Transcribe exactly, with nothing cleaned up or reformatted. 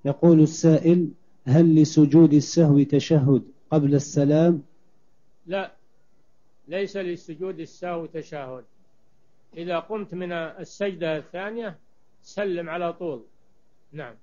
يقول السائل: هل لسجود السهو تشهد قبل السلام؟ لا، ليس لسجود السهو تشهد. إذا قمت من السجدة الثانية سلم على طول. نعم.